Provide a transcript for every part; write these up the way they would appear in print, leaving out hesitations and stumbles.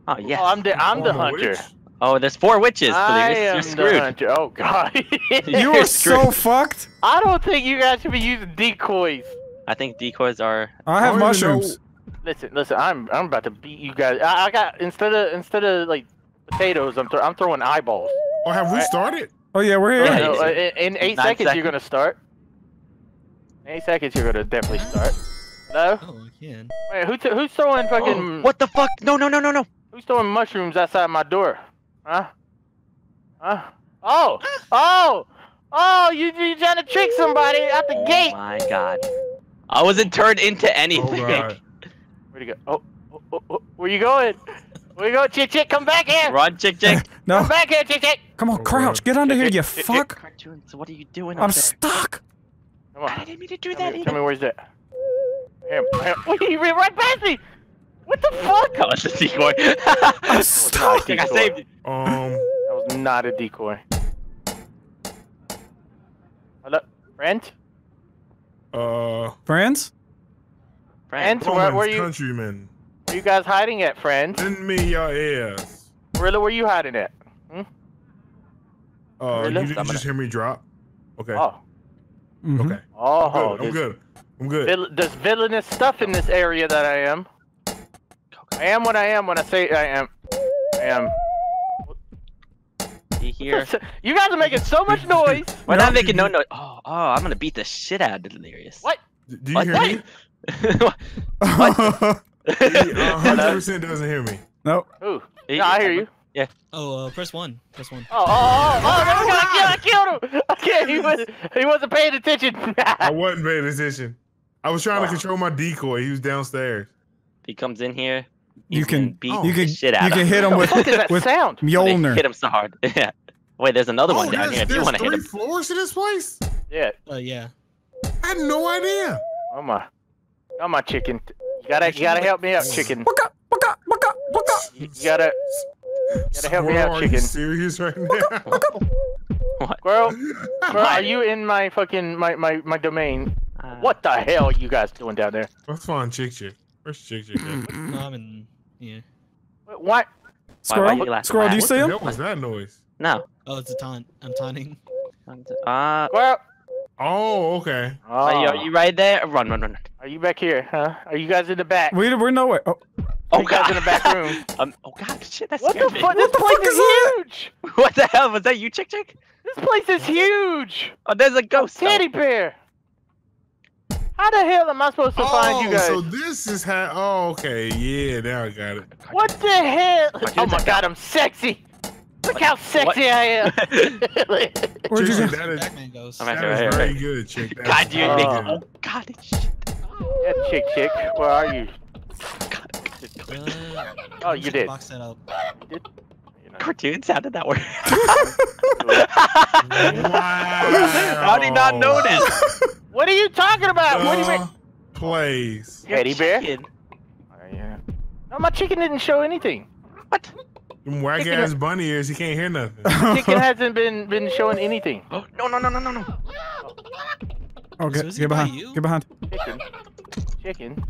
Oh yeah. Oh, I'm the I'm a hunter. witch? Oh, there's 4 witches. I You're am screwed. the hunter. Oh god. You are so fucked. I don't think you guys should be using decoys. I think decoys are. I have I don't even know- mushrooms. Listen. I'm about to beat you guys. I got instead of like potatoes, I'm throwing eyeballs. Oh, have we Alright. started? Oh yeah, we're here. Yeah, No, you- in 8 9 seconds, you're seconds. gonna start. In 8 seconds, you're gonna definitely start. Hello? Oh, I can. Wait, who's throwing fucking? What the fuck? No. Who's throwing mushrooms outside my door? Huh? Huh? Oh! You trying to trick somebody out the gate? Oh my god. I wasn't turned into Oh anything. god. Where'd he go? Oh, where you going? Where you going, Chick? Come back here! Run, chick. No, Come back here, Chick! come on, crouch. Get under here, you fuck. Cartoons, what are you doing I'm up there? stuck. Come on. I didn't mean to do Tell that me, either. where's that? Here. Wait, you ran right past me! What the fuck? That was a decoy. I'm stuck. I saved you. That was not a decoy. Hello? Friend? Friends? Friend? Friend. Where you Countrymen. where you guys hiding at, friend? Send me your ears. Really, where you hiding at? You Really? did just hear me drop? Okay. Oh. Mhm. Okay. Oh, I'm good. I'm good. There's villainous stuff in this area that I am. I am what I am when I say I am. I am. You hear? You guys are making so much noise. We're No, not making no you- noise. Oh, I'm gonna beat the shit out of Delirious. What? Do you What? hear me? He 100% doesn't hear me. Nope. Ooh. No, I hear you. Oh, press 1. Press 1. Oh, there we go. I killed him. I killed him. He wasn't paying attention. I wasn't paying attention. I was trying to control my decoy. He was downstairs. If he comes in here, You he's gonna can beat you the can shit out you of can hit him What with the fuck is that with sound? They Mjolnir. hit him so hard. Yeah. Wait, there's another one down here. If you want to hit there's him. 3 floors to this place? Yeah. Yeah. I had no idea. Oh my chicken. You gotta help me out, chicken. Waka, waka, waka, waka. You gotta help me out, Are chicken. you serious right now? Girl, are you in my fucking my domain? What the hell are you guys doing down there? Let's find Chick. Where's Chick? No, I'm in. Yeah. What? Why Squirrel, you laughing? squirrel, do you What see the him? hell was that noise? No. Oh, it's a taunt. I'm taunting. Well, Oh, okay. Are you right there? Run. Are you back here, huh? Are you guys in the back? We're nowhere. Oh, Oh you guys god. in the back room? Oh god, shit, that What scared the me. fuck? This the place fuck is is that? huge. What the hell was that? You, chick? This place is huge. Oh, there's a ghost. Teddy bear. How the hell am I supposed to find you guys? so this is how. Oh, okay. Yeah, now I got it. What the hell? Oh Cartoons my are god, I'm sexy. Look how sexy I am. where'd you Chick, go? that is, Backman goes. I'm right that here, is right very here. good, Chick. That's God, you Oh. make. very Oh good. god, it's shit. Yeah, chick, where are you? Oh, you did. Box that up. Cartoons? How did that work? Wow. How did he not notice? What are you talking about? What do you mean? Plays. Teddy bear? Chicken. Yeah. No, my chicken didn't show anything. What? Them whack ass bunny ears, he can't hear nothing. Chicken hasn't been showing anything. Oh, no. Okay, So is he get by behind. you? Get behind. Chicken.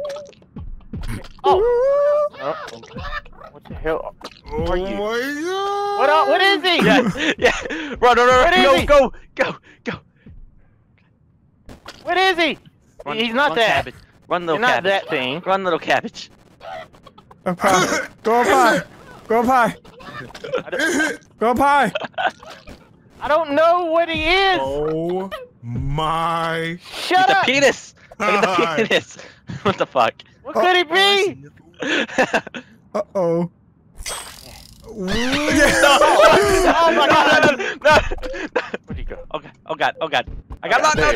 Oh. Oh. What the hell? Oh Are you- my god. What is he? Yeah. Run. What is he? Go. What is he? Run, He's not run, that. Cabbage. Run, You're little not cabbage. that thing. Run, little cabbage. Up high. Go up high. Go up high. Go up high. I don't know what he is. Oh my Shut The up. penis. Look at God. the penis. What the fuck? What could he be? Uh-oh. Oh my god. No. Where'd he go? Okay. Oh god. I got no.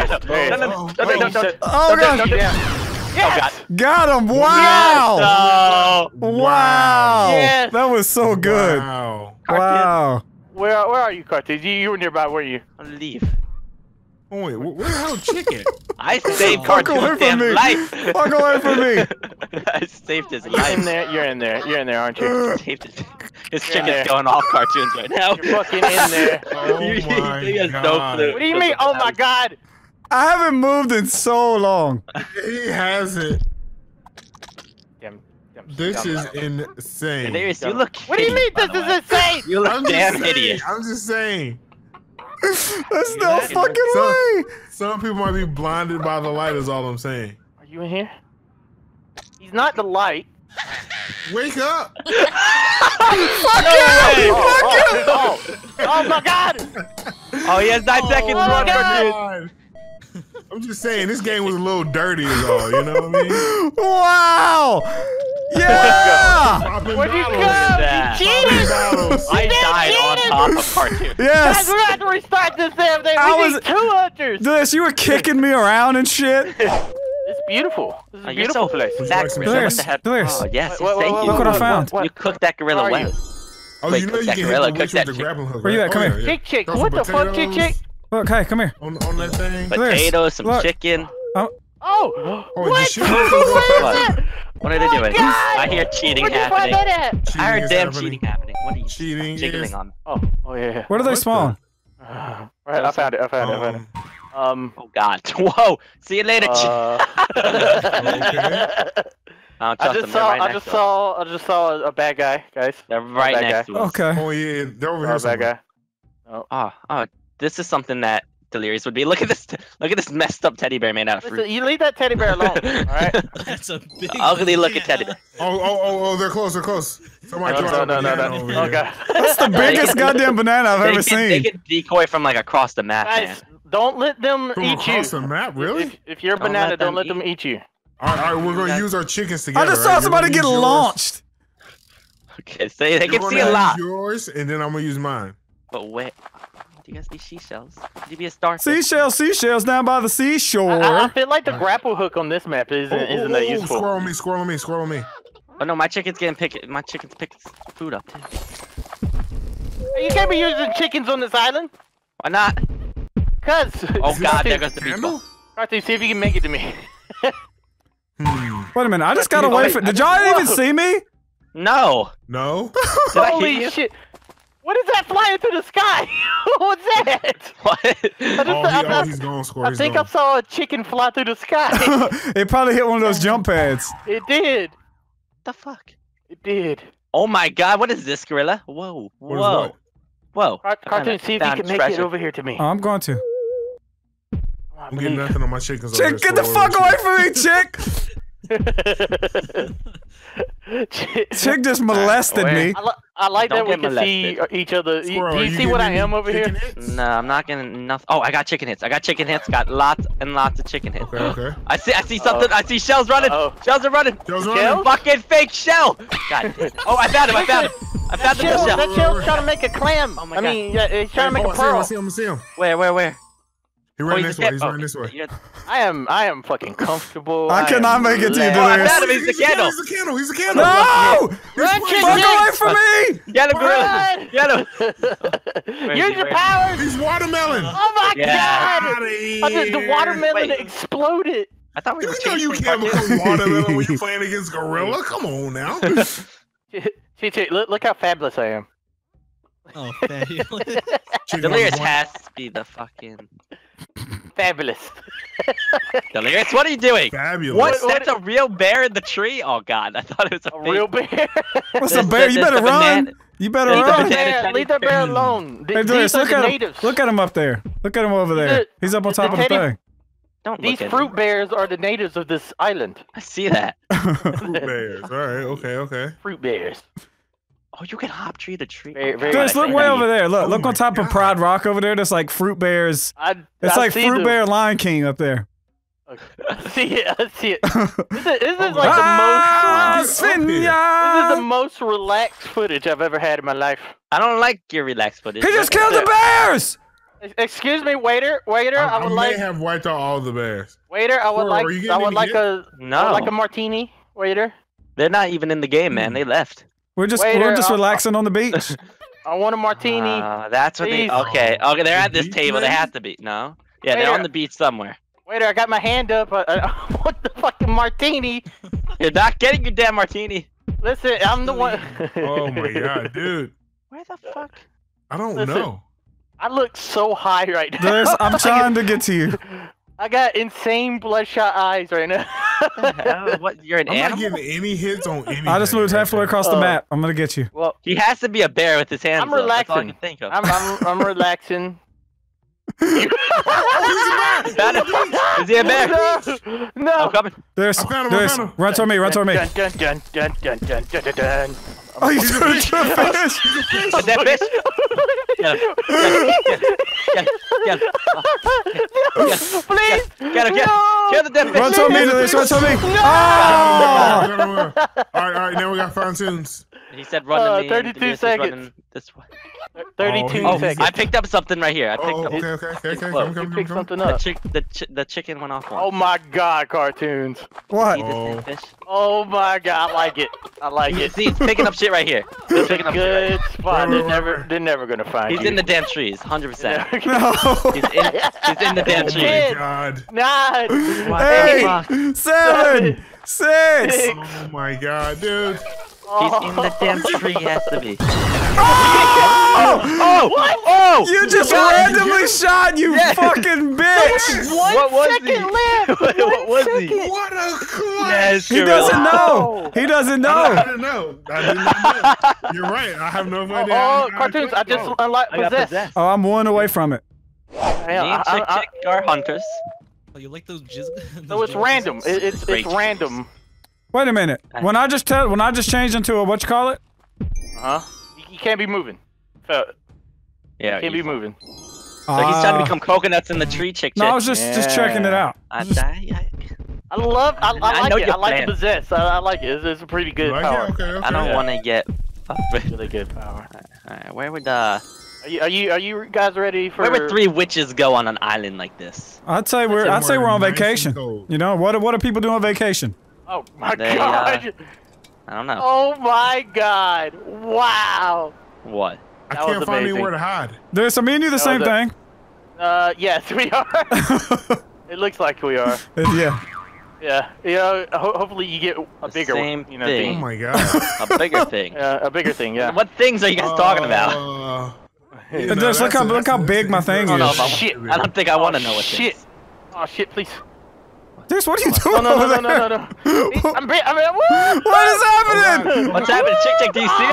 Oh, gosh. Yes. Got him. Wow. No. Wow. Yes. That was so good. Wow. Wow. Where are you, Cartoons? You were nearby, were you? I'll leave. Oh wait, where the hell Chicken? I saved Fuck away Cartoon's from damn me. life. Fuck away from me. I saved his You're in life. there. You're in there. You're in there, aren't you? Saved his there. chicken's going off Cartoons right now. You're fucking in there. Oh He my has no god. clue. What do you mean? Oh my god. I haven't moved in so long. He has it. Damn This is insane. Delirious, you look. What do you mean hideous, this by the is way. insane? You look I'm damn just saying, hideous. I'm just saying. There's no fucking way. Some people might be blinded by the light. Is all I'm saying. Are you in here? He's not the light. Wake up! Fuck you! Oh my god! Oh, he has 9 seconds. my Run, God. Cartoon. I'm just saying this game was a little dirty, is all. You know what I mean? Wow! Yeah! Popping Where'd you bottles. go? that. You cheated! Bottles. I died on top of Cartoon. Guys, Yes! we're gonna have to restart this damn thing. I We was- need 2 hunters. This, you were kicking me around and shit. It's beautiful. This is a Oh, you're beautiful so place. fat, Delirious, gorilla. What the heck? Delirious. Oh, yes, Wait, thank you. Look what I found. You cooked that gorilla Where are well. you? Oh, Wait, you know cook you that can hit gorilla, the cook witch that with the chick. grappling hook. Where you right? at? Come Oh, here. yeah, Chick, chick. Throw some What the fuck, chick, chick? potatoes Look, hey, come here. on that thing. Delirious, Potatoes, some look. chicken. Oh! Oh, What? you should- Who is What? it? What are they Oh, doing? God! I hear cheating Where'd you find happening. that at? Cheating I heard is damn happening. cheating happening. What are you Cheating jiggling is- on? Oh yeah. Where do they What spawn? Right, I found it. I found it. Oh God! Whoa! See you later. I don't I trust them. They're right next to us. I just saw a bad guy, guys. They're right bad next guy. to us. Okay. Oh yeah, they're over Saw here. a bad somewhere. guy. Oh, this is something that Delirious would be. Look at this! Look at this messed up teddy bear made out of fruit. Listen, you leave that teddy bear alone, alright? That's a big. Ugly looking teddy bear. Oh, they're close. They're close. Somebody No, throw no, a no, banana no. over Oh here. god. That's the biggest goddamn banana I've ever They seen. can decoy from like across the map, man. Guys, don't let them From eat you. across the map, really? If you're a Don't banana, let don't them let them eat you. All right, we're gonna use our chickens I together. just right? saw You're somebody gonna get use yours, launched. Okay, so they you're can gonna see a use lot. Yours, and then I'm gonna use mine. But wait, do you guys see seashells? Could you be a starfish? Seashells down by the seashore. I feel like the grapple hook on this map isn't that useful. Squirrel on me. Oh no, my chicken's getting picked. My chicken's picking food up too. You can't be using chickens on this island. Why not? Cuz. Oh God, there Cartoon, goes the beach Candle? ball. Cartoon, see if you can make it to me. Wait a minute, I just got away from. Did y'all even see me? No. No. Did I hit Holy you? shit. What is that flying through the sky? What's that? What? He's going score. I think I saw a chicken fly through the sky. It probably hit one of those jump pads. It did. the fuck? It did. Oh my God, what is this, gorilla? Whoa, What is whoa, what? whoa. Cartoon, see if you can make it over here to me. Oh, I'm going to. Come on, I'm getting believe. nothing on my chickens. Chick, get the fuck away from me, chick! Chick just molested me. I like that Don't we get can see each other. Squirrel, Do are you see getting what I any am over here? chicken hits? No, I'm not getting enough. Oh, I got chicken hits. Got lots and lots of chicken hits. Okay. I see something. I see shells running. Shells are running. Shells Shells? running. Fucking fake shell. God. Oh, I found him. I found the Shell, shell. that shell's trying to make a clam. Oh my I God. mean, yeah, it's trying to make a I pearl. see him. Where? He ran he's this a way. cat- He's running this way. you're- I am fucking comfortable. I cannot make it to you, Oh, I Delirious. found him. He's the candle. He's a candle. No! Run, chick, Fuck chick! away from me! Get him, gorilla. Run! Get him. Use your powers! He's watermelon. Oh my Yeah. god! Outta The watermelon Wait. exploded. I thought we were You know you chasing can't cartoons. become watermelon when you're playing against gorilla. Come on now. Chick, look how fabulous I am. Oh, fabulous. Delirious has to be the fucking Fabulous. Delirious. What are you doing? Fabulous. What? What- That's a real bear in the tree? Oh God, I thought it was a, A fake. real bear. What's There's a bear? You the better run. banana- You better Leave the run. banana- Leave that bear alone. Hey, These Delirious, are look the at him. natives. Look at him up there. Look at him over there. He's up on top of the teddy- thing. Don't These look at fruit me. bears are the natives of this island. I see that. Fruit bears. All right. Okay. Fruit bears. Oh, you can hop tree to tree. Very- Oh, very God, Just I look see way that. over there. Look, Oh look my on top of God. Pride Rock over there. There's like fruit bears. It's like see Fruit them. Bear Lion King up there. I see it. I see it. This is like Ah, Get up here. this is the Svenja! most relaxed footage I've ever had in my life. I don't like your relaxed footage. He just killed the bears! Excuse me, waiter. I would may like. have wiped out all the bears. Waiter, I would Bro, like. are you getting I would any like hit? a. I No, would like a martini. Waiter, they're not even in the game, man. They left. We're just Waiter, relaxing on the beach. I want a martini. That's what Please. they. Okay, they're at this beach table. They lady? have to be. No. Yeah, they're Waiter. on the beach somewhere. Waiter, I got my hand up. I want the fucking martini. You're not getting your damn martini. Listen, I'm the one. Oh my God, dude. Where the fuck? I don't Listen. know. I look so high right now. Delirious, I'm trying to get to you. I got insane bloodshot eyes right now. What? You're an I'm not animal? getting any hits on anything. I just moved halfway across the Oh. map. I'm gonna get you. Well, He has to be a bear with his hands I'm up. That's all I relaxing. can think of. I'm relaxing. Found him. Is he a bear? No. I'm coming. There's, I found him, there's. I found him. Run toward me. Run toward me. Dun, dun, dun, dun, dun, dun, dun, dun, dun. Oh, you turned into a fish. Is that fish? Get him. Get him. Please. Get him. Kill the dead fish. Run toward me, Delirious. Run toward me. Oh! All right, now we got fine tunes. He said run to me. 32 Delirious is seconds. running This way. 32 Oh, seconds. I picked up something right here. I picked Oh, up okay. Close. You picked something up. the chicken went off. Oh my god, cartoons. What? See this damn fish? Oh my god, I like it. I like it. See, he's picking up shit right here. He's picking up shit right Good spot. Right, They're never gonna find here. He's you. in the damn trees, 100%. No. He's in the damn Oh trees. Kid. my god. Nine. What Hey, the fuck? 7, 6. Oh my god, dude. He's in the damn tree. He has to be. Oh! Oh! You just randomly shot, you fucking bitch! What was he? left. What was he? What a clutch. Yes, He doesn't know. He doesn't I know. didn't know. I did not know. You're right. I have no idea. Oh, cartoons! I just unlocked I got possessed. possessed. Oh, I'm one away from it. Me and Chick are hunters. Oh, you like those jizz? So it's random. It's Great random. Wait a minute. When I just changed into a what you call it? Huh? You can't be moving. You Yeah. can't be moving. So he's trying to become coconuts in the tree, Chick. No, I was just checking it out. I like know it. your I like plan. the possess. I like it. It's a pretty good Like power. it? Okay. I don't Yeah. want to get. Really good power. Alright, where would Are you guys ready for? where would 3 witches go on an island like this? I'd say we're on Nice and vacation. cold. You know what do people do on vacation? Oh my They, god! I don't know. Oh my god! Wow! What? I That was can't find amazing. anywhere to hide. There's me and you the That same was thing. Yes, we are. It looks like we are. Yeah. Yeah. You know, hopefully you get a The bigger same one. You know, thing. Oh my god. A bigger thing. a bigger thing. Yeah. What things are you guys talking about? Yeah, no, Just look that's how big my thing I don't know is. if I, Shit. I don't think I want to know what shit. things. Oh shit! Please. This, what are you No, doing no, over no, there? no, no, no. I'm what? What is happening? What's happening? Chick, do you see him?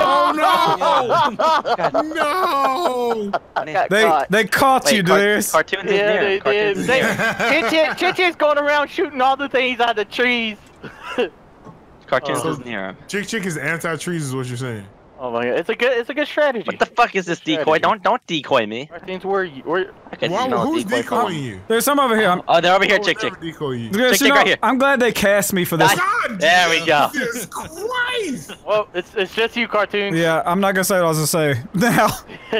No! They caught you, Delirious. Cartoons is Yeah, near. they Cartoons did. is near. Chichi's going around shooting all the things out of the trees. Cartoons is near him. Chick is anti-trees is what you're saying. Oh my god, it's a good strategy. What the fuck is this decoy? Don't decoy me. Cartoons, where you? Where? I could Why, smell a who's decoy from- decoying you? There's some over here. Oh, they're over here, I Chick. would never decoy you. Delirious, Chick, right here. I'm glad they cast me for this. Nice. God There we go. Jesus Christ! Well, it's just you, cartoons. Yeah, I'm not gonna say what I was gonna say. Now,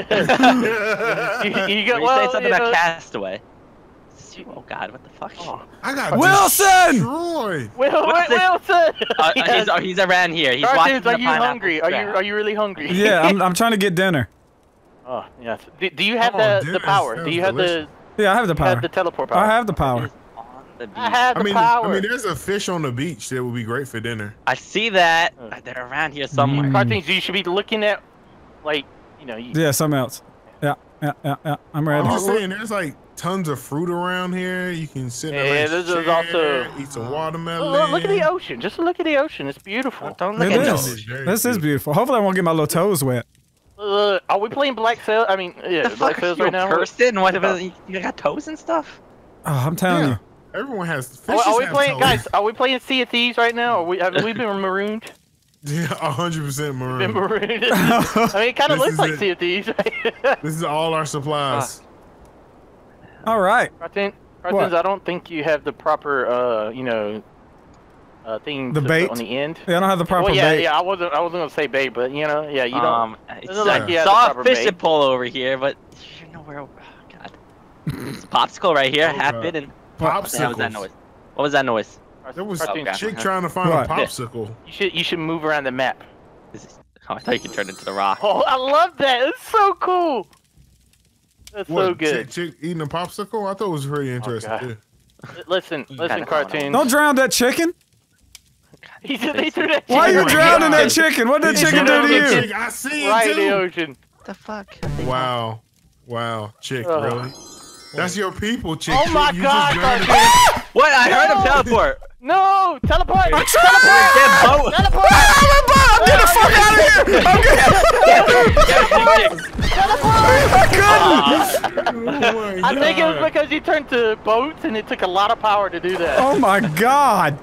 you When get you well. say something you about know, Castaway. Oh God, what the fuck? Oh. I got Wilson! destroyed. What's this? Wilson. He's around here. He's watching Cartoons, the are you pineapple hungry? scrap. Are you really hungry? yeah, I'm trying to get dinner. Oh yes. Do you have Oh, the dude, power? that Do you sounds have delicious. Yeah, I have the you have power. the teleport power? I have the power. It's on the beach. I have the I power. mean, there's a fish on the beach that would be great for dinner. I see that. They're around here somewhere. Cartoons, you should be looking at, like, you know. Yeah, something else. Yeah. I'm ready. I'm just saying, there's like tons of fruit around here. You can sit in a Yeah, nice there's chair, also- eat some watermelon. Look at the ocean. Just look at the ocean. It's beautiful. Don't look It at is. those. This is beautiful. Hopefully, I won't get my little toes wet. Are we playing Black Sail? I mean, yeah, The Black fuck are Sails you right now. person? What about you got toes and stuff? Oh, I'm telling Yeah. Everyone has Are, fishes. are we have playing, toes. guys? Are we playing Sea of Thieves right now? Have we been marooned? Yeah, 100% Been maroon. marooned. I mean, it kind of This looks is like it. Sea of Thieves. This is all our supplies. you. All right. Cartoons, What? I don't think you have the proper, you know, thing The to bait? put on the end. Yeah, I don't have the proper Well, yeah, bait. I wasn't gonna say bait, but you know, yeah, you don't. It's doesn't look like you have the saw a proper fishing bait. pole over here, but you know where? Oh, God, it's a popsicle right here, Oh, half God. bitten. What was that Popsicles. noise? What was that noise? There was Cartoons, a Okay. chick trying to find What? a popsicle. you should move around the map. Oh, I thought you could turn into the rock. Oh, I love that. It's so cool. That's so What, good. chick eating a popsicle? I thought it was pretty interesting God. too. Listen, kinda cartoons. Don't drown that chicken. They threw that Why are you chicken drowning that right chicken? What did He chicken do drowned to the you? chick. I see it right in the too. ocean. What the fuck? Wow, wow, chick, Oh. really? That's your people, chick. Oh my You God, just drowned cartoons. What? I heard him No. teleport. No! Teleport! Get Teleport! boat. Teleport! I'm getting the fuck out of here! I'm getting... I think it was because you turned to boats and it took a lot of power to do that. Oh my god!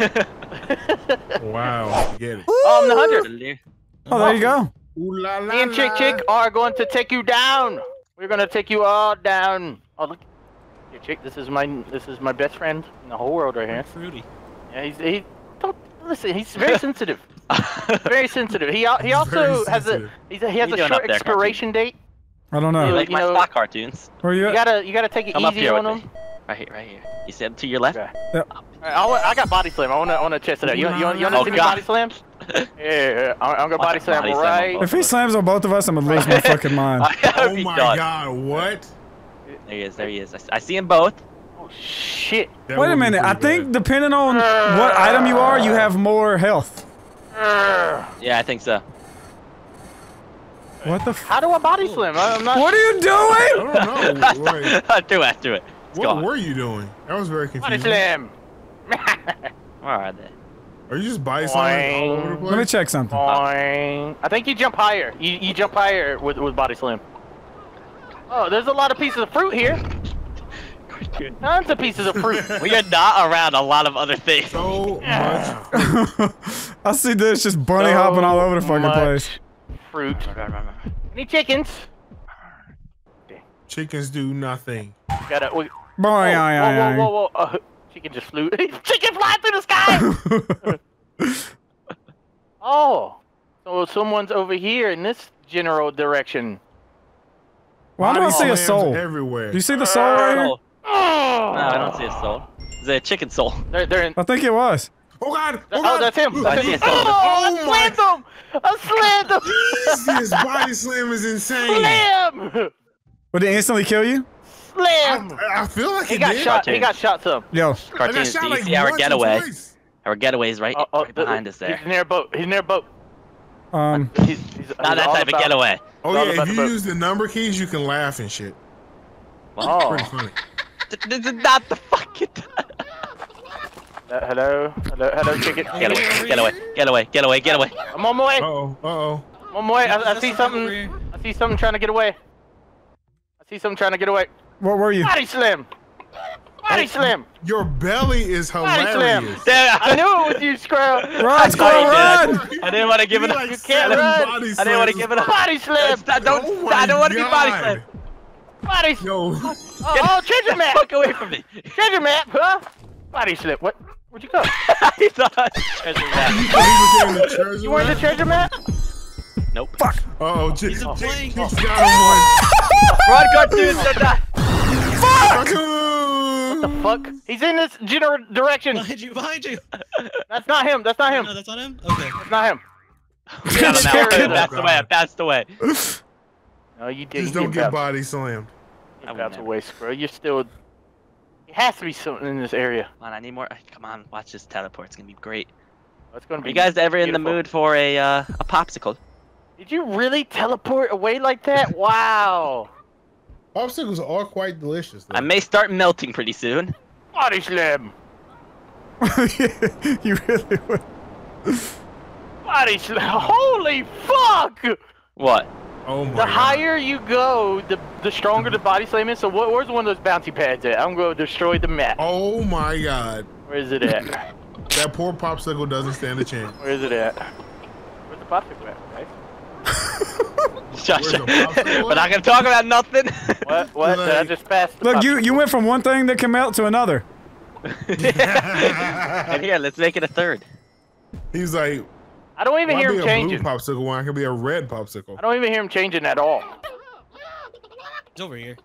Wow. Get it. I'm the hunter. Oh, there you go. Ooh la la Me and Chick are going to take you down. We're gonna take you all down. Oh look, here, Chick. This is my best friend in the whole world right here. Fruity. Yeah, he don't listen. He's very sensitive. Very sensitive. He also has sensitive. he has a doing short up there, expiration date. I don't You know. like You my know- stock cartoons? Where you You at? gotta take it Come up easy here on with him. me. Right here. You said to your left? Okay. Yep. Alright, I got body slam. I wanna test it out. You wanna Oh, see me God. body slam? Yeah, I'm gonna body slam Body slam right. on If he slams on both of us, I'm gonna lose my fucking mind. Oh my god, what? There he is. I see them both. Oh shit. That Wait a would be minute. I pretty think depending on what item you are, you have more health. Yeah, I think so. What the f- How do I body slam? I'm not. What are you doing? I don't know. Wait, do it. It's what gone. were you doing? That was very Body confusing. slam. Where are they? Are you just body slamming all over the place? Let me check something. Boing. I think you jump higher. You jump higher with body slam. Oh, there's a lot of pieces of fruit here. Tons of pieces of fruit. We are not around a lot of other things. So much. I see this just bunny hopping all over the fucking place. Fruit. Any chickens? Chickens do nothing. Gotta. Boy, Whoa. Chicken just flew. Chicken fly through the sky! Oh. So someone's over here in this general direction. Well, I don't see a Slams soul. everywhere. Do you see the soul right here? Soul. Oh. No, I don't see a soul. Is it a chicken soul? They're in. I think it was. Oh god! Oh, God. that's him. I see a soul. Oh, Oh I slammed him! I slammed him! This body slam is insane. Slam! Would it instantly kill you? Slam! I feel like He it got did. shot. He got shot some. Yo. I got Cartoons. shot Do you like see our once or getaway? twice. Our getaway's right behind us there. He's near a boat. He's near a boat. He's Not that all type of about- getaway. Oh All yeah, about if the you boat. use the number keys, you can laugh and shit. Oh. Pretty funny. This is not the fucking. Hello, chicken. Get away. I'm on my way. Uh-oh. I'm on my way. I see something. I see something trying to get away. What were you? Body slam. Body slam. Your belly is Body slam. hilarious. I knew it was you, Squirrel. Run, squirrel, run! I didn't want to give it up. You can't run. I didn't want to give it up. Body slam. I don't want to be body slammed. Body slam. Yo, Oh, treasure map. Fuck away from me. Treasure map, huh? Body slip. What? Where'd you go? I thought treasure map. he was in the treasure You weren't the map? treasure map? Nope. Uh-oh, He's a plane. Chick's got Run, cartoons, don't die. him What the fuck? He's in this general direction. Behind you. That's not him. That's not him. No, that's not him? Okay. That's not him. I passed away. No, you didn't. Just don't get body slammed. I would That's never. away, Squirrel. You're still. It has to be something in this area. Come on, I need more. Come on, watch this teleport. It's gonna be great. It's gonna Are be. you guys ever in the beautiful. mood for a popsicle? Did you really teleport away like that? Wow. Popsicles are quite delicious. Though. I may start melting pretty soon. Body slam. You really would. Body slam. Holy fuck! What? Oh my The god. higher you go, the stronger the body slam is. So where's one of those bouncy pads at? I'm going to destroy the map. Oh my god. Where is it at? That poor popsicle doesn't stand a chance. Where is it at? Where's the popsicle at, guys? Shush. Where's the popsicle? We're not gonna talk about nothing. What? What? Did I just pass the Look, popsicle? you went from one thing that can melt to another. And here, let's make it a third. He's like, I don't even why hear be him a changing. blue popsicle when I could be a red popsicle? I don't even hear him changing at all. He's over here.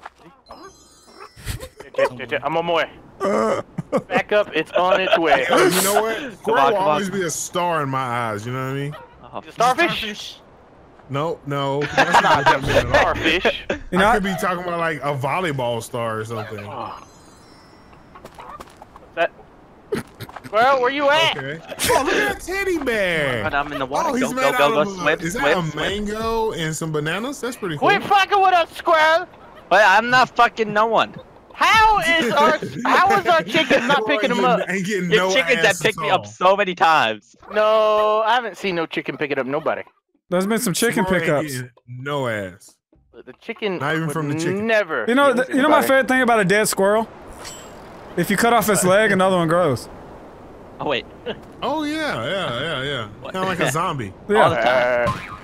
I'm on my way. Back up, it's on its way. Yo, you know what? Squirrel will come on. always be a star in my eyes. You know what I mean? Oh, The starfish? No. That's not what that meant at all. Starfish. You know, I could be talking about like a volleyball star or something. What's that? Well, where you at? Okay. Oh, look at that teddy bear. but I'm in the water. Oh, he's Go, made go, out go, of go, swim, is that swim, a swim. mango and some bananas? That's pretty cool. Quit fucking with us, squirrel! But I'm not fucking no one. How is our chicken not picking them up? Ain't getting Your no chickens that ass picked at me up all. so many times. No, I haven't seen no chicken picking up nobody. There's been some chicken Squirrel ain't pickups. getting no ass. The chicken. Not even would from the chicken. Never. You know, get you know my anybody. favorite thing about a dead squirrel? If you cut off its leg, another one grows. Oh wait. Oh yeah. What? Kind of like a zombie. All the Yeah. time.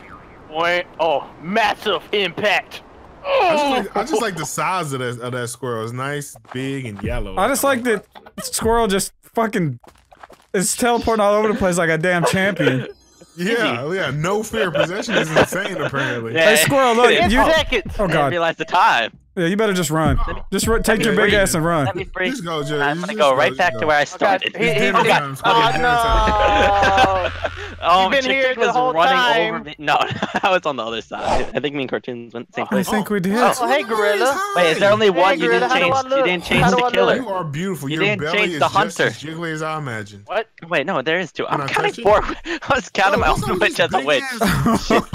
Massive impact. I just like the size of that squirrel. It's nice, big, and yellow. I just like that squirrel just fucking is teleporting all over the place like a damn champion. Yeah. No fear. Possession is insane. Apparently. Yeah. Hey, squirrel, look. In You, seconds. oh, I didn't God. realize the time. Yeah, you better just run. Just take your big ass and run. Let me free. Just go, Jerry. I'm Just gonna go right just back go. to where I Oh, God. started. He- It's dinner he- time. It's Oh dinner time. no! Oh, You've been chicken here the was whole running time. over me. No, I was on the other side. I think me and Cartoons went the same I place. think we did. Oh, hey, gorilla. Wait, is there only one? You Gorilla, didn't how do I change. You look? didn't change How do the I look? killer. You are beautiful. You Your didn't belly change is the just hunter. as jiggly as I imagined. What? Wait, no, there is two. Can I'm I counting touch it? four. I was counting my own witch as a witch. Look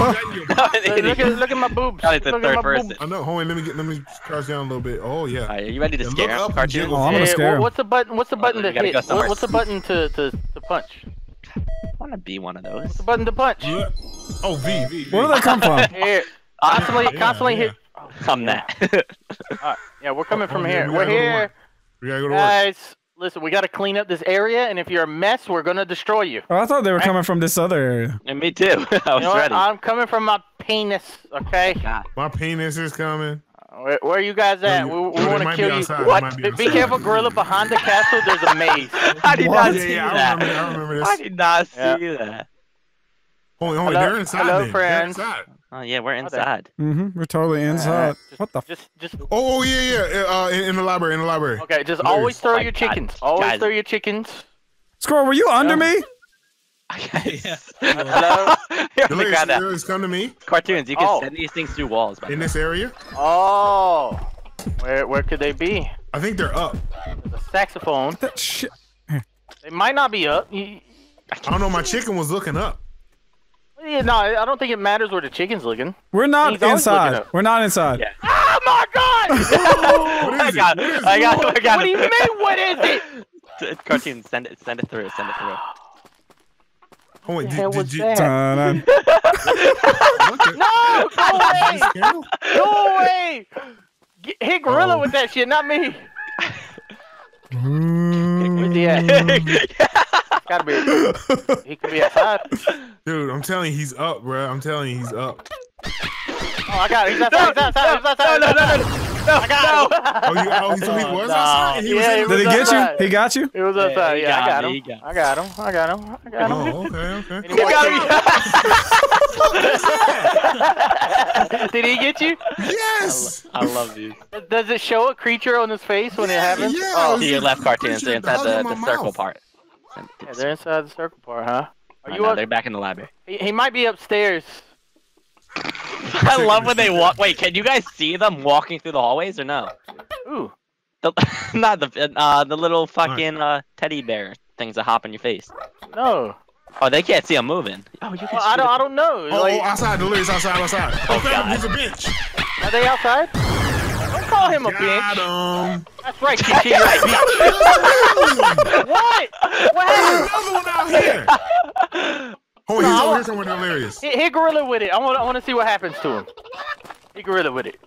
at my boobs. Counting the Look third at my person. boobs. I know. Hold on. Let me crouch down a little bit. Oh yeah. Alright, are you ready to Yeah, scare look him, up and Cartoons? jiggle. Oh, I'm gonna scare him. What's the button? What's the button you to gotta hit? go somewhere. What's the button to punch? I want to be one of those. The button to punch. Yeah. Oh V. Where do they come from? Here. Constantly hit. I'm that. Yeah, we're coming from Oh, here. yeah, we We're gotta go to here. work. We gotta go to work. Guys, listen, we gotta clean up this area, and if you're a mess, we're gonna destroy you. Oh, I thought they were coming from this other area. And me too. I was You know what? ready. I'm coming from my penis, okay? God. My penis is coming. Where are you guys at? No, We they want to might be kill you. outside. They What? might be Be outside. careful, gorilla. Behind the castle, there's a maze. I did What? not Yeah, see yeah. that. I remember I this. did not see Yeah. that. Hold on. Hello- They're inside. hello, then. They're friend. inside. Oh yeah, we're there. inside. We're totally inside. What the? Just Oh yeah. In the library. okay. Just There always is. throw Oh my your God. chickens. Always Guys. throw your chickens. Squirrel, were you under me? Yeah. Hello. Here, let me grab that. Delirious, come to me Cartoons, you can Oh. send these things through walls. By the in way. this area. Oh, where could they be? I think they're up. There's a saxophone. That shit. They might not be up. I don't know. My chicken was looking up. Yeah, no, I don't think it matters where the chicken's looking. We're not He's always looking inside. up. We're not inside. Yeah. Oh my God! What I is got it? it. I got it. I got What do you it. mean? What is it? Cartoons, send it through. Send it through. Oh wait, The hell was did you? that? Dun-dun. No! Go away! Squirrel? Go away! Hit gorilla Oh. with that shit, not me. Mm. Where's he at? Gotta be. He could be outside. Dude, I'm telling you, he's up, bro. I'm telling you, he's up. Oh, I got it. He's outside. He's outside. He's outside. No, I got him. Oh, so he was No. outside. He was Yeah, in he the- Did he was get you? outside. He got you? It was Yeah, outside. he Yeah, I got got me, him. he got I got him. I got him. I got him. Oh, okay. Any You more got chickens? Did he get you? Yes. I love you. Does it show a creature on his face when it happens? Yeah. Oh, To your left, Cartoons. They're inside Hug in the my circle mouth. part. Send it yeah, to they're inside the circle part, huh? Are Oh, you no, up? they're back in the library. He might be upstairs. I love when they walk. Wait, can you guys see them walking through the hallways or no? Ooh. The, not the little fucking teddy bear things that hop in your face. No. Oh, they can't see them moving. Oh, you can. Well, I don't know. Oh, Like, outside. Delirious outside. Oh, God. There's a bench. are they outside? Don't call him a Got bitch. him. That's right, Kiki. You're a bitch. What? What happened? Another one out here. Oh, he's over here somewhere. Delirious. Hit gorilla with it. I want to see what happens to him. Hit gorilla with it.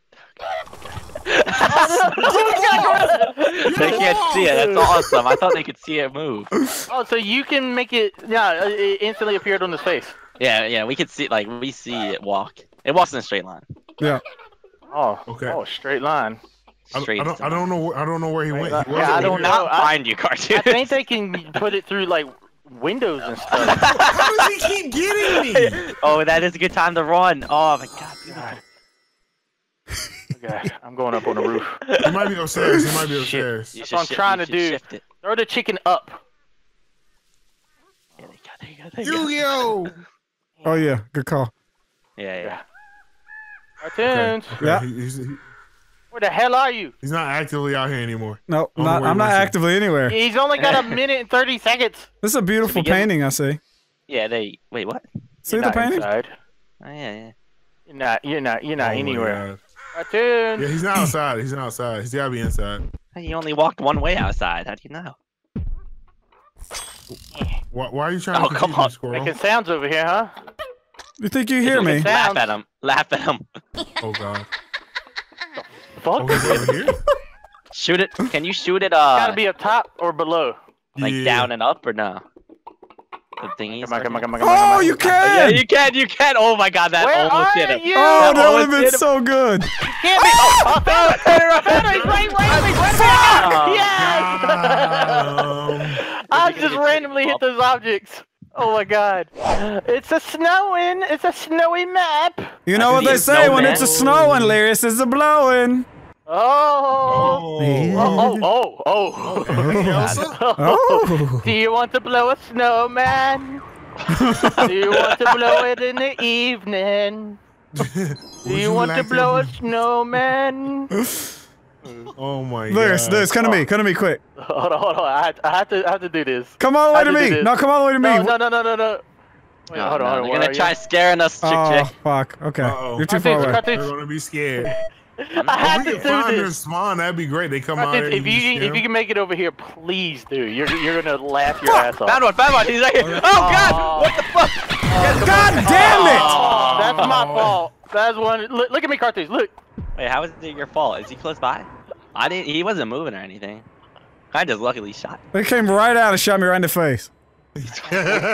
They can't see it. That's awesome. I thought they could see it move. Oh, so you can make it. Yeah, it instantly appeared on his face. Yeah, we could see we see it walk. It walks in a straight line. Yeah. Oh, Okay. Oh, straight line. Straight. I don't know. I don't know where he went. He Yeah, wasn't I over don't here. know. Not find you, Cartoon. I think they can put it through like windows and stuff. How does he keep getting me? Oh, that is a good time to run. Oh my God. God. Okay, I'm going up on the roof. He might be upstairs. He might be Shit. upstairs. You That's should what I'm shift- trying you to should do. shift it. Throw the chicken up. Yeah, there you go. There you go. Yu-Gi-Oh! Oh yeah. Good call. Yeah. Cartoons. Okay, Yeah. He's Where the hell are you? not actively out here anymore. No, don't know not, where I'm he not went to. actively anywhere. He's only got a minute and 30 seconds. This is a beautiful begin- painting, I see. Yeah, they. Wait, what? See You're the not painting? inside. Oh, yeah. You're not Oh my anywhere. God. Cartoon. Yeah, he's not outside. He's not outside. He's gotta be inside. You only walked one way outside. How do you know? Why are you trying Oh, to come confuse me, on. Squirrel? Making sounds over here, huh? You think you hear me? Sounds. Laugh at him. Laugh at him. Oh god. Fuck. Oh, he's over here? Shoot it. Can you shoot it? Gotta be up top or below. Like Yeah. down and up or no? The thingies. Come Oh, on. you Yeah, can! you can. You can. Oh my god, that Where almost are hit him. you? Oh, that would almost have been hit him. so good. Can't be. Oh, found it. He's right me. Oh. Yes! I just randomly hit those objects. Oh my god. It's a snowing. It's a snowy map. You know I what can they be a say when snowman. it's a snowing, Lyris is a blowing. Oh. Oh. Elsa? Oh. Do you want to blow a snowman? Do you want to blow it in the evening? Do you want to blow a snowman? Oh my Lyris, god. come to me, quick. Hold on. I have to do this. Come all the way How to to do me. this? No, come all the way to me. No. Wait, No, hold no, on. they're Where gonna are try you? scaring us, chick Oh, chick. fuck. Okay. Uh-oh. You're too far away. They're gonna be scared. I had If we to can find do their this. spawn, that'd be great. They come out Cartoons, here. if you can make it over here, please do. You're gonna laugh your ass off. Found one. He's right here. Oh god! What the fuck? God damn it! Oh, that's my fault. That's one. Look at me, Cartoons. Look. Wait, how is it your fault? Is he close by? I didn't. He wasn't moving or anything. I just luckily shot. They came right out and shot me right in the face. Look.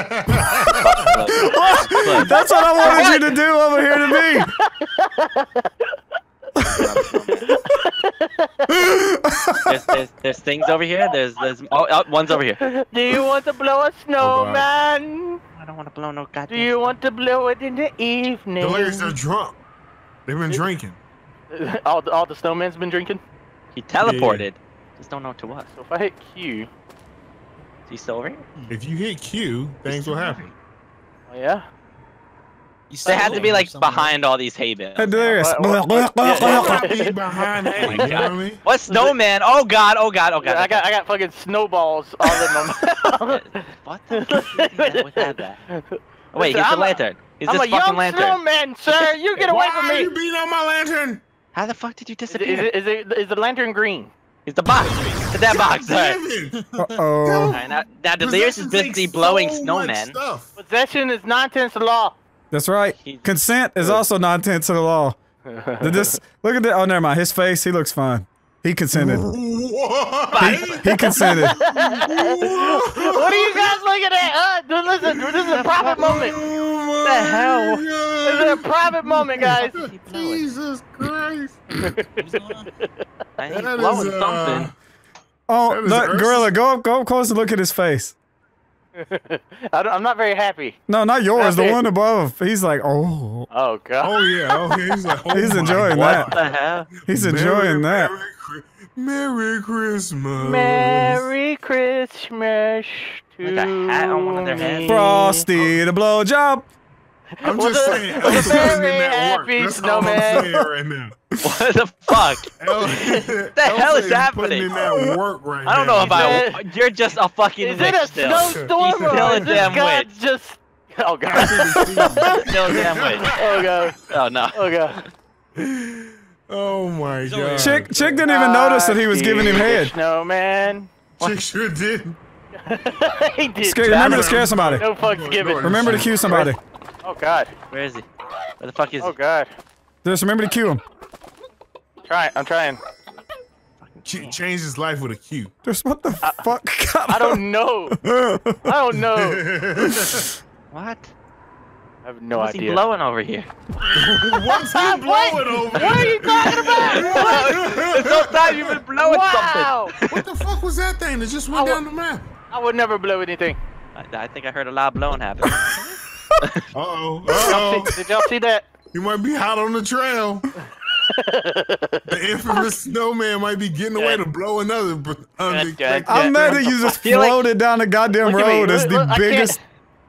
That's what I wanted you to do over here to me. There's things over here. There's one's over here. Do you want to blow a snowman? I don't want to blow no goddamn. Do you want to blow it in the evening? The lyrics are drunk. They've been drinking. all the snowman's been drinking. He teleported. Just don't know to us. So if I hit Q, Is he still over here? If you hit Q, things will happen. oh yeah. They had to be like behind all these hay bales. Hey, Delirious. Be behind that, my you know what God. I mean? What snowman? Oh god! Oh god! Oh god! I got fucking snowballs all in them. What the fuck? Would have that? Oh, wait, he's I'm the a- lantern. He's I'm this a fucking young lantern. snowman, sir. You get away Why from are you me. beating on my lantern? How the fuck did you Is disappear? the lantern green? He's the box. It's that box. Alright. Damn it. Uh-oh. Alright, now Delirious is Possession busy takes blowing so much snowmen. stuff. Possession is 9/10 of law. That's right. Consent is also 9/10 of the law. Look at that. Oh, never mind. His face, he looks fine. He consented. What? He consented. What are you guys looking at? Dude, listen, this is a private moment. What the hell? This is a private moment, guys. Jesus Christ. What's going on? And he's That blowing is, something. Oh, That is look, Ursa. Gorilla, go up close and look at his face. I'm not very happy. No, not yours. The Okay. one above. He's like, oh. Oh god. Oh yeah, he's like, oh He's my enjoying God. What the hell? He's enjoying that. Merry Christmas. Merry Christmas to With a hat on one of their heads. me. Frosty the blowjob. I'm With just a- saying, with a Elsa's very putting in that work. happy That's all I'm snowman. saying right now. What the fuck? What the hell is Putting happening? in that work right I don't know now. if You're just a fucking Is it witch a still. snowstorm He's still or a is this damn guy witch. just? Oh god. Still a damn witch. Oh god. Oh no. Oh god. Oh my He's over god. Chick didn't even notice that he was giving him head. Snowman. Chick sure did. He did. Remember to scare somebody. No fucks given. Remember to cue somebody. Oh god. Where is he? Where the fuck is Oh he? god. Just remember to cue him. I'm trying. Changed his life with a Q. Just what the fuck? I don't know. I don't know. What? I have no What's he idea. blowing over here? What's he blowing over? What are you talking about? This whole time you've been blowing Wow. What the fuck was that thing that just went down the map? I would never blow anything. something. I think I heard a loud blowing happen. Uh-oh. Uh-oh. Did y'all see that? You might be hot on the trail. The infamous snowman might be getting away to blow another unexpected. I'm mad that you just feel like- floated down the goddamn Look at me. road as the Look, I can't- biggest.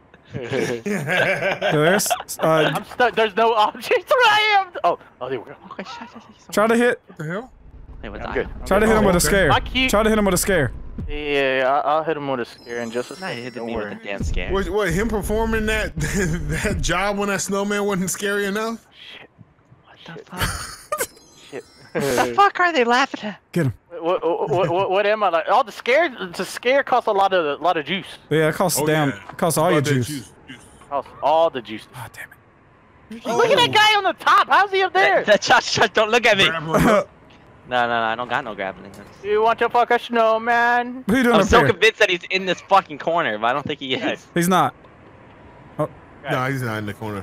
There's, I'm stuck. There's no object where I am. Oh, there we go. Okay, shut. try to hit. What the hell? Wait, what's I'm that? good. Try to hit him with a okay. scare. My cue- Try to hit him with a scare. Yeah, I'll hit him with a scare in just a Not second. hitting Don't me worry. with a damn scare. What, him performing that that job when that snowman wasn't scary enough? What the fuck? What the fuck are they laughing at? Get him. What am I like? Oh, the scare costs a lot of juice. Yeah, it costs Oh, damn. yeah. It costs all your About that juice. Costs all the juice. Oh damn it. Look at that guy on the top. How's he up there? Josh, don't look at me. Grab him up. No, I don't got no grappling hooks. You want to fuck a snowman? Who you doing I'm up so here? convinced that he's in this fucking corner, but I don't think he is. He's not. No, he's not in the corner.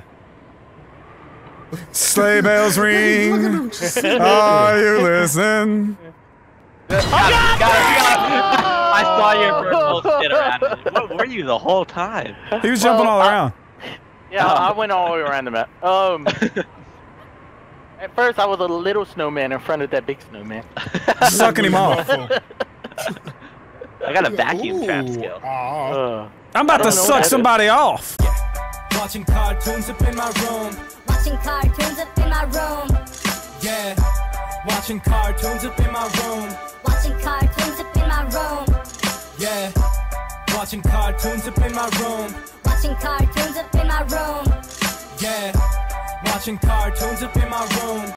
Sleigh bells ring. Are you listen? I saw your purple shit around it. What were you the whole time? He was jumping all around. Yeah, I went all the way around the map. At first, I was a little snowman in front of that big snowman. Sucking him off. I got a vacuum trap skill. Aw. I'm about to know suck what that somebody off. Watching cartoons up in my room. Watching cartoons up in my room. Yeah. Watching cartoons up in my room. Watching cartoons up in my room. Yeah. Watching cartoons up in my room. Watching cartoons up in my room. Yeah. Watching cartoons up in my room.